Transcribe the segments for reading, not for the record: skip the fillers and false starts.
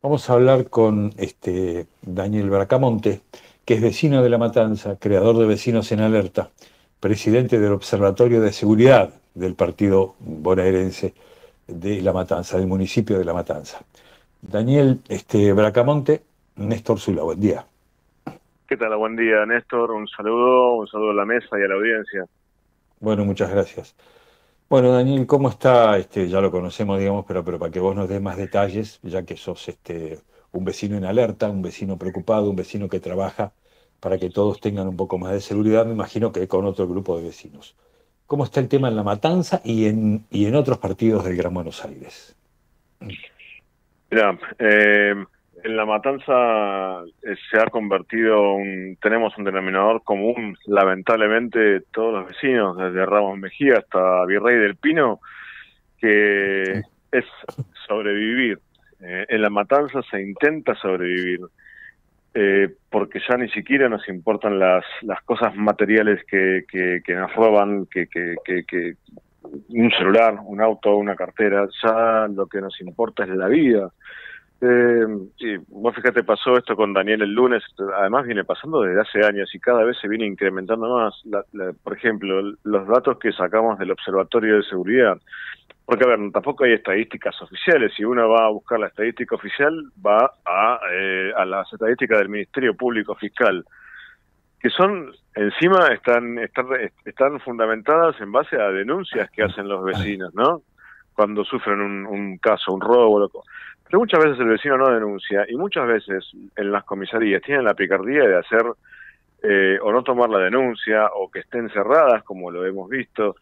Vamos a hablar con Daniel Bracamonte, que es vecino de La Matanza, creador de Vecinos en Alerta, presidente del Observatorio de Seguridad del partido bonaerense de La Matanza, del municipio de La Matanza. Daniel Bracamonte, Néstor Zula, buen día. ¿Qué tal? Buen día, Néstor. Un saludo a la mesa y a la audiencia. Bueno, muchas gracias. Bueno, Daniel, ¿cómo está? Ya lo conocemos, digamos, pero para que vos nos des más detalles, ya que sos un vecino en alerta, un vecino preocupado, un vecino que trabaja para que todos tengan un poco más de seguridad, me imagino que con otro grupo de vecinos. ¿Cómo está el tema en La Matanza y en otros partidos del Gran Buenos Aires? Mira, en La Matanza se ha convertido, tenemos un denominador común, lamentablemente, todos los vecinos, desde Ramos Mejía hasta Virrey del Pino, que es sobrevivir. En La Matanza se intenta sobrevivir, porque ya ni siquiera nos importan las cosas materiales que nos roban, que un celular, un auto, una cartera. Ya lo que nos importa es la vida. Y vos fíjate, pasó esto con Daniel el lunes, además viene pasando desde hace años y cada vez se viene incrementando más. Por ejemplo, los datos que sacamos del Observatorio de Seguridad, porque a ver, tampoco hay estadísticas oficiales. Si uno va a buscar la estadística oficial, va a las estadísticas del Ministerio Público Fiscal, que son, encima, están fundamentadas en base a denuncias que hacen los vecinos, ¿no? Cuando sufren un caso, un robo, loco. Pero muchas veces el vecino no denuncia y muchas veces en las comisarías tienen la picardía de hacer o no tomar la denuncia o que estén cerradas, como lo hemos visto,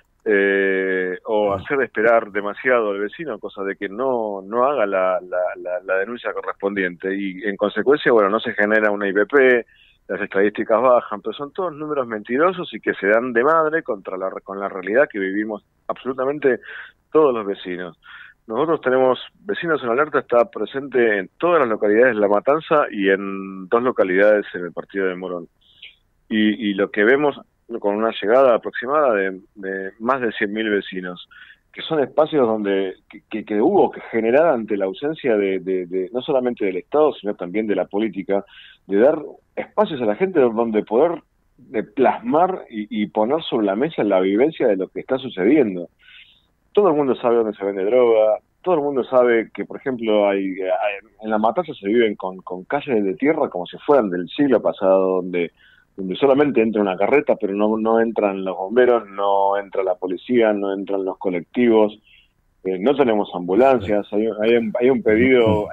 o hacer esperar demasiado al vecino, cosa de que no haga la denuncia correspondiente y en consecuencia, bueno, no se genera una IPP, las estadísticas bajan, pero son todos números mentirosos y que se dan de madre con la realidad que vivimos absolutamente todos los vecinos. Nosotros tenemos Vecinos en Alerta, está presente en todas las localidades de La Matanza y en dos localidades en el partido de Morón. Y lo que vemos con una llegada aproximada de más de 100.000 vecinos, que son espacios donde que hubo que generar ante la ausencia de no solamente del Estado, sino también de la política, de dar espacios a la gente donde poder plasmar y poner sobre la mesa la vivencia de lo que está sucediendo. Todo el mundo sabe dónde se vende droga, todo el mundo sabe que, por ejemplo, en La Matanza se viven con calles de tierra como si fueran del siglo pasado, donde solamente entra una carreta, pero no entran los bomberos, no entra la policía, no entran los colectivos, no tenemos ambulancias, hay un pedido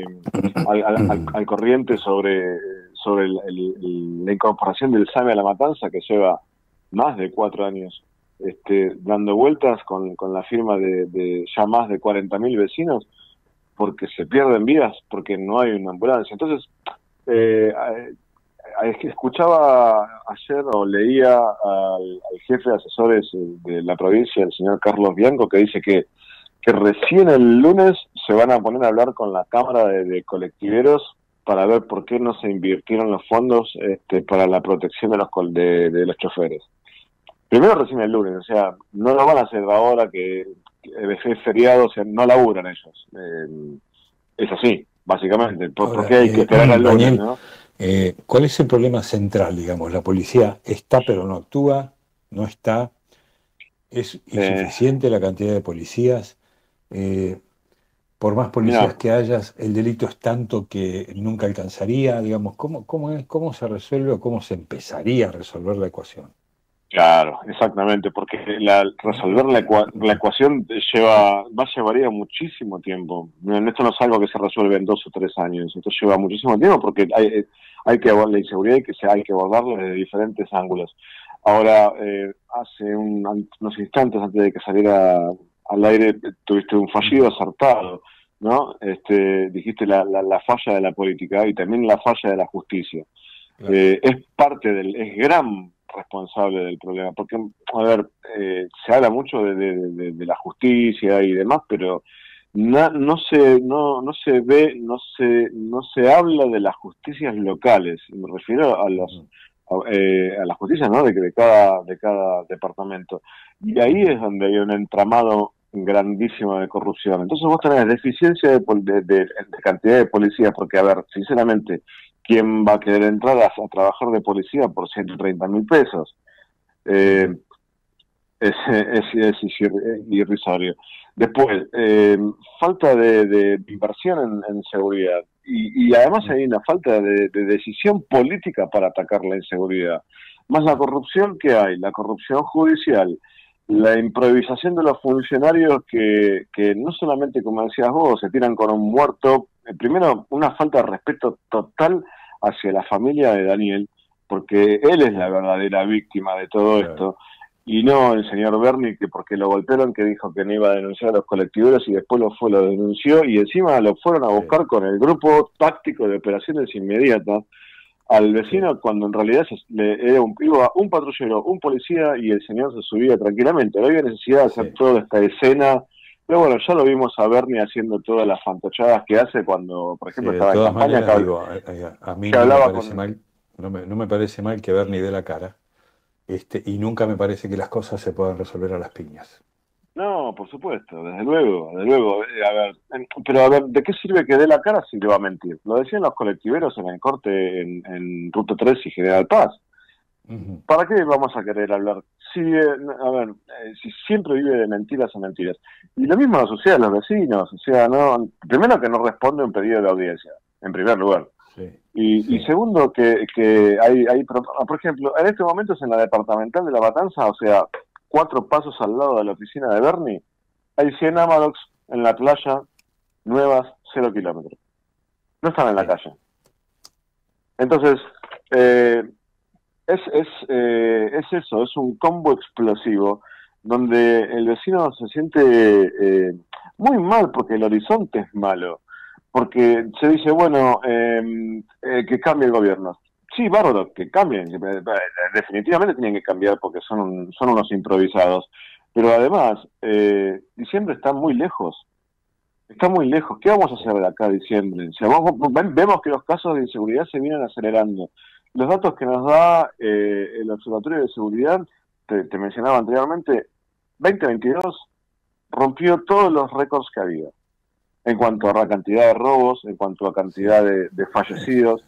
al corriente sobre la incorporación del SAME a La Matanza, que lleva más de 4 años dando vueltas con la firma de ya más de 40.000 vecinos, porque se pierden vidas, porque no hay una ambulancia. Entonces, eh, escuchaba ayer o leía al jefe de asesores de la provincia, el señor Carlos Bianco, que dice que recién el lunes se van a poner a hablar con la Cámara de Colectiveros para ver por qué no se invirtieron los fondos para la protección de los choferes. Primero recién el lunes, o sea, no lo van a hacer ahora que es feriado, o sea, no laburan ellos. Es así, básicamente. ¿Por Ahora, qué hay que esperar al lunes, Daniel, no? ¿cuál es el problema central, digamos? La policía está pero no actúa, no está, es Eh, insuficiente la cantidad de policías. Eh, por más policías Mira, que hayas, el delito es tanto que nunca alcanzaría, digamos, ¿cómo se resuelve o cómo se empezaría a resolver la ecuación? claro, exactamente, porque resolver la ecuación llevaría muchísimo tiempo. Esto no es algo que se resuelve en 2 o 3 años, esto lleva muchísimo tiempo porque hay que abordar la inseguridad y hay que abordarla desde diferentes ángulos. Ahora, hace unos instantes antes de que saliera al aire, tuviste un fallido acertado, ¿no? Dijiste la falla de la política y también la falla de la justicia. Claro. Es gran responsable del problema, porque, a ver, se habla mucho de la justicia y demás, pero no se ve, no se habla de las justicias locales, y me refiero Ujú. a la justicia, ¿no? De cada departamento. Y ahí es donde hay un entramado grandísima de corrupción. Entonces vos tenés deficiencia de cantidad de policías, porque, a ver, sinceramente, ¿quién va a querer entrar a trabajar de policía por 130.000 pesos? Eh, es irrisorio. Después, falta de inversión en seguridad. Y además hay una falta de decisión política para atacar la inseguridad. Más la corrupción que hay, la corrupción judicial, la improvisación de los funcionarios que no solamente, como decías vos, se tiran con un muerto. Primero, una falta de respeto total hacia la familia de Daniel, porque él es la verdadera víctima de todo esto, y no el señor Berni, que porque lo golpearon, que dijo que no iba a denunciar a los colectiveros y después lo denunció, y encima lo fueron a buscar con el grupo táctico de operaciones inmediatas al vecino, cuando en realidad iba un patrullero, un policía, y el señor se subía tranquilamente. No había necesidad de hacer toda esta escena. Pero bueno, ya lo vimos a Berni haciendo todas las fantochadas que hace cuando, por ejemplo, estaba en campaña. Maneras, digo, a mí no me parece mal, no me parece mal que Berni dé la cara. Y nunca me parece que las cosas se puedan resolver a las piñas. No, por supuesto, desde luego, desde luego. A ver, pero a ver, ¿de qué sirve que dé la cara si le va a mentir? Lo decían los colectiveros en el corte en Ruta 3 y General Paz. ¿Para qué vamos a querer hablar? Si, a ver, si siempre vive de mentiras a mentiras. Y lo mismo sucede a los vecinos, o sea, no, primero que no responde un pedido de audiencia, en primer lugar. Y segundo, que hay, por ejemplo, en este momento es en la departamental de La Matanza, o sea, 4 pasos al lado de la oficina de Berni, hay 100 Amadoks en la playa, nuevas, 0 kilómetros. No están en la calle. Entonces, es eso, es un combo explosivo donde el vecino se siente muy mal porque el horizonte es malo. Porque se dice, bueno, que cambie el gobierno. Sí, bárbaro, que cambien. Definitivamente tienen que cambiar porque son unos improvisados. Pero además, diciembre está muy lejos. Está muy lejos. ¿Qué vamos a hacer de acá a diciembre? O sea, vemos que los casos de inseguridad se vienen acelerando. Los datos que nos da el Observatorio de Seguridad, te mencionaba anteriormente, 2022 rompió todos los récords que había. En cuanto a la cantidad de robos, en cuanto a cantidad de fallecidos.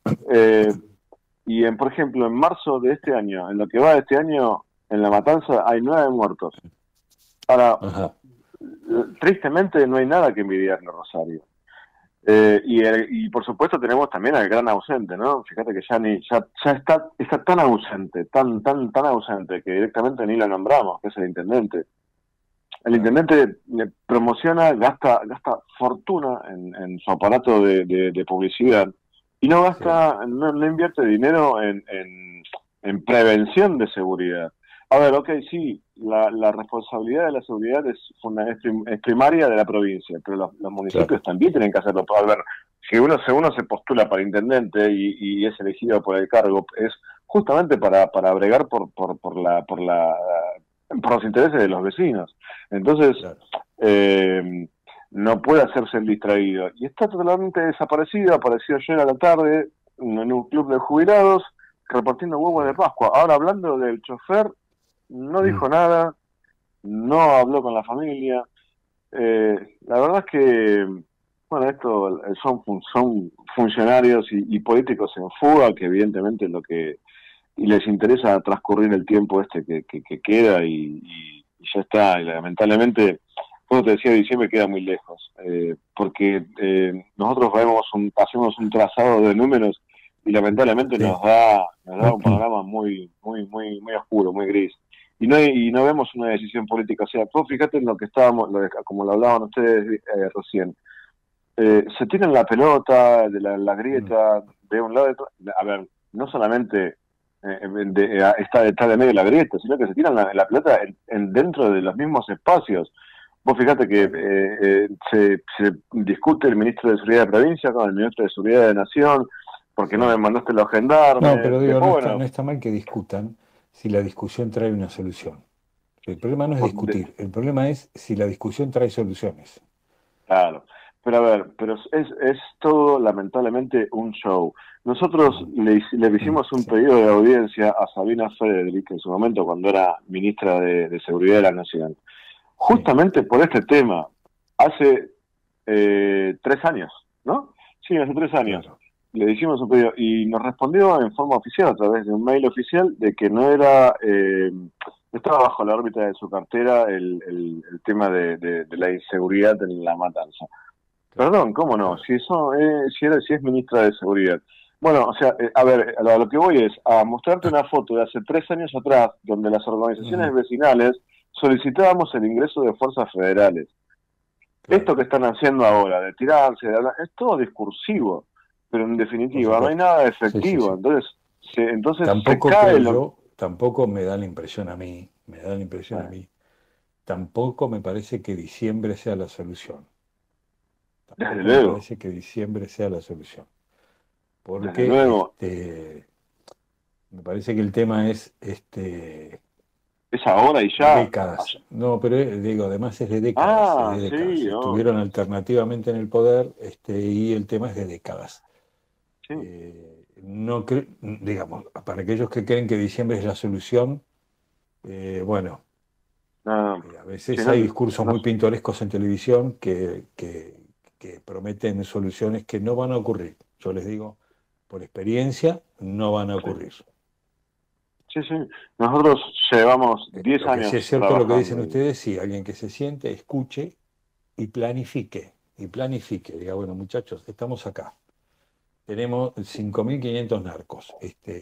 Y, por ejemplo, en marzo de este año, en lo que va de este año, en La Matanza hay 9 muertos. Ahora, tristemente no hay nada que envidiarle a Rosario. Y por supuesto tenemos también al gran ausente, ¿no? Fíjate que ya está tan ausente, tan ausente, que directamente ni lo nombramos, que es el intendente. El intendente promociona, gasta fortuna en su aparato de publicidad y no gasta, no invierte dinero en prevención de seguridad. A ver, sí, la responsabilidad de la seguridad es primaria de la provincia, pero los municipios también tienen que hacerlo. A ver, si uno se postula para intendente y es elegido por el cargo, es justamente para bregar por los intereses de los vecinos. Entonces, no puede hacerse el distraído. Y está totalmente desaparecido, apareció ayer a la tarde en un club de jubilados, repartiendo huevos de Pascua. Ahora, hablando del chofer, no dijo nada, no habló con la familia. La verdad es que, bueno, esto son funcionarios y políticos en fuga, que evidentemente lo que les interesa transcurrir el tiempo que queda y ya está. Y lamentablemente, como te decía, diciembre queda muy lejos, porque nosotros hacemos un trazado de números y lamentablemente nos da un panorama muy oscuro, muy gris. Y no vemos una decisión política. O sea, vos fíjate en lo que estábamos, como lo hablaban ustedes recién. Se tiran la pelota de la grieta de un lado de otro. A ver, no solamente está de medio de la grieta, sino que se tiran la pelota dentro de los mismos espacios. Vos fíjate que se discute el ministro de Seguridad de Provincia con el ministro de Seguridad de Nación, porque no me mandaste los gendarmes. No, pero digo, no está mal que discutan si la discusión trae una solución. El problema no es discutir, el problema es si la discusión trae soluciones. Claro, pero a ver, es todo lamentablemente un show. Nosotros le hicimos un pedido de audiencia a Sabina Frederick en su momento cuando era ministra de Seguridad de la Nación. sí, justamente por este tema, hace 3 años, ¿no? Sí, hace 3 años. claro. Le hicimos un pedido y nos respondió en forma oficial, a través de un mail oficial, de que no era, no estaba bajo la órbita de su cartera el tema de la inseguridad en La Matanza. Claro, Perdón, ¿cómo no? claro. Si eso si es ministra de Seguridad. Bueno, o sea, a ver, a lo que voy es a mostrarte una foto de hace 3 años atrás, donde las organizaciones Ujú, vecinales solicitábamos el ingreso de fuerzas federales. Esto claro, que están haciendo ahora, de tirarse, de hablar, es todo discursivo, pero en por definitiva no hay supuesto. nada Sí, sí, efectivo. sí. Entonces se Tampoco cae creo lo... yo, tampoco me da la impresión a mí, me da la impresión a mí, tampoco me parece que diciembre sea la solución. Desde Tampoco me luego, parece que diciembre sea la solución. desde Porque luego, me parece que el tema es es ahora y de ya. décadas. No, pero digo, además es de décadas, es Ah, de décadas. sí, Estuvieron obvio. alternativamente en el poder, y el tema es de décadas. Sí, No digamos, para aquellos que creen que diciembre es la solución, bueno, no, a sí, veces no, hay discursos no, muy pintorescos en televisión que prometen soluciones que no van a ocurrir. Yo les digo, por experiencia, no van a sí. ocurrir. Sí, sí. Nosotros llevamos 10 Lo que sí años es cierto lo que dicen trabajando. ustedes, sí, alguien que se siente, escuche y planifique. Diga, bueno, muchachos, estamos acá. Tenemos 5.500 narcos,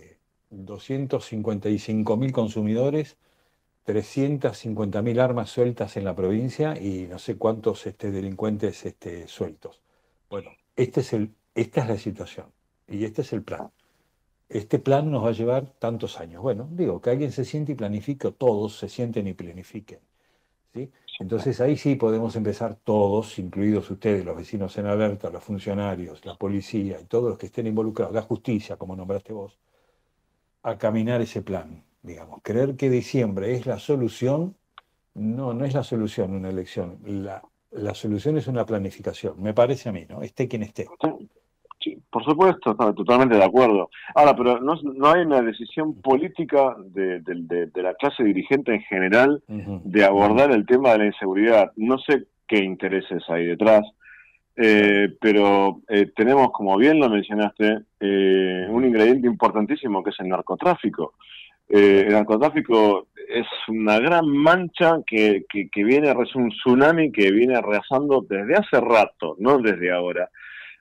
255.000 consumidores, 350.000 armas sueltas en la provincia y no sé cuántos delincuentes sueltos. Bueno, esta es la situación y este es el plan. Este plan nos va a llevar tantos años. Bueno, digo, que alguien se siente y planifique, o todos se sienten y planifiquen. ¿Sí? Entonces ahí sí podemos empezar todos, incluidos ustedes, los vecinos en alerta, los funcionarios, la policía y todos los que estén involucrados, la justicia, como nombraste vos, a caminar ese plan, digamos. Creer que diciembre es la solución, no, no es la solución una elección. La solución es una planificación, me parece a mí, ¿no? Esté quien esté. Sí, sí, por supuesto, no, totalmente de acuerdo. Ahora, pero no hay una decisión política de la clase dirigente en general Ujú, de ujú, abordar el tema de la inseguridad. No sé qué intereses hay detrás, claro. pero tenemos, como bien lo mencionaste, un Ujú, ingrediente importantísimo que es el narcotráfico. El claro. narcotráfico es una gran mancha que viene, es un tsunami que viene arrasando desde hace rato, no desde ahora.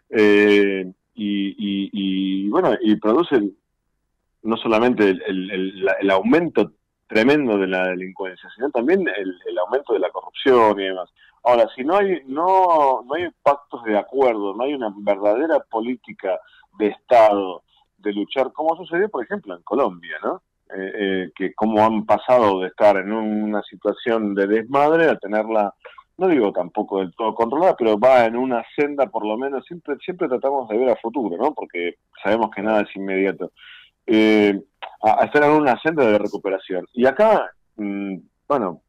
Bueno, y produce no solamente el aumento tremendo de la delincuencia, sino también el aumento de la corrupción y demás. Ahora, si no hay pactos de acuerdo, no hay una verdadera política de Estado de luchar, como sucedió, por ejemplo, en Colombia, ¿no? Que cómo han pasado de estar en una situación de desmadre a tenerla, no digo tampoco del todo controlada, pero va en una senda, por lo menos, siempre tratamos de ver a futuro, ¿no? Porque sabemos que nada Claro. es inmediato. eh, a estar en una senda de recuperación. Y acá, bueno,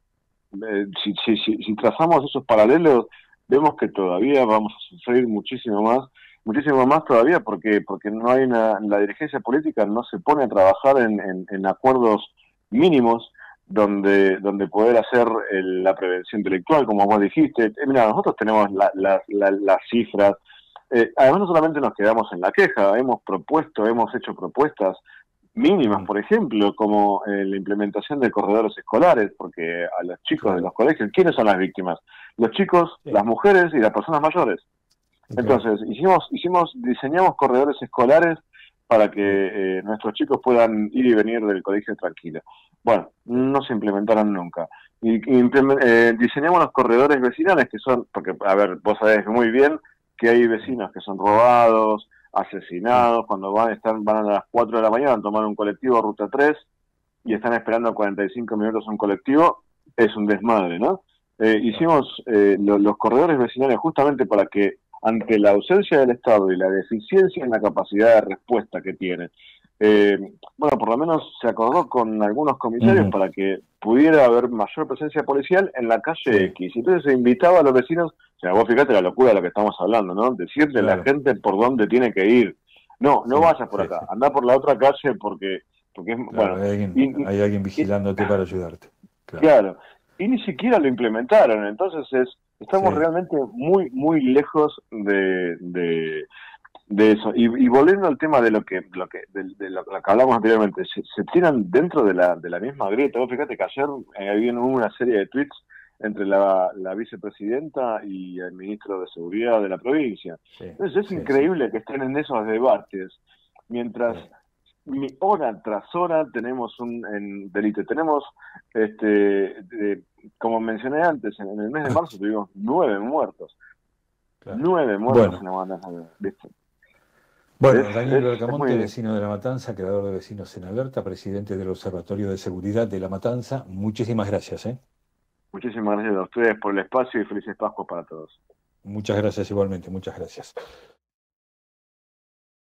si trazamos esos paralelos, vemos que todavía vamos a sufrir muchísimo más todavía, porque no hay la dirigencia política no se pone a trabajar en acuerdos mínimos donde poder hacer la prevención intelectual, como vos dijiste. Mira, nosotros tenemos las cifras. Además, no solamente nos quedamos en la queja, hemos hecho propuestas mínimas, Ujú, por ejemplo, como la implementación de corredores escolares, porque a los chicos de los claro. colegios, ¿quiénes son las víctimas? Los chicos, Sí, las mujeres y las personas mayores. claro. Entonces, diseñamos corredores escolares para que Sí, nuestros chicos puedan ir y venir del colegio tranquilos. Bueno, sí. no se implementaron nunca. Diseñamos los corredores vecinales, que son, porque, a ver, vos sabés muy bien que hay Mm, vecinos que son robados, sí, asesinados, cuando van a las 4 de la mañana a tomar un colectivo Ruta 3 y están esperando 45 minutos un colectivo, es un desmadre, ¿no? claro. Hicimos los corredores vecinales justamente para que, ante la ausencia del Estado y la deficiencia en la capacidad de respuesta que tiene, eh, bueno, por lo menos se acordó con algunos comisarios Ujú, para que pudiera haber mayor presencia policial en la calle sí, X. Y entonces se invitaba a los vecinos, o sea, vos fíjate la locura de lo que estamos hablando, ¿no? Decirle a la claro. gente por dónde tiene que ir. No, no Sí, vayas por sí, acá, sí. anda por la otra calle porque es, Claro, bueno, y, hay alguien y, vigilándote para ayudarte. Claro. claro. y ni siquiera lo implementaron. Entonces estamos Sí, realmente muy, muy lejos de eso. Y volviendo al tema de lo que hablamos anteriormente, se tiran dentro de la misma grieta. Vos fíjate que ayer había una serie de tweets entre la vicepresidenta y el ministro de Seguridad de la provincia. sí, Entonces es sí, sí, increíble que estén en esos debates, mientras sí. hora tras hora tenemos un delito. Tenemos, como mencioné antes, en el mes de marzo tuvimos 9 muertos. Claro. 9 muertos en Bueno, la matanza. ¿Viste? bueno, Daniel Es Bergamonte, muy... vecino de La Matanza, creador de Vecinos en Alerta, presidente del Observatorio de Seguridad de La Matanza, muchísimas gracias, ¿eh? Muchísimas gracias a ustedes por el espacio y felices Pascuas para todos. Muchas gracias igualmente, muchas gracias.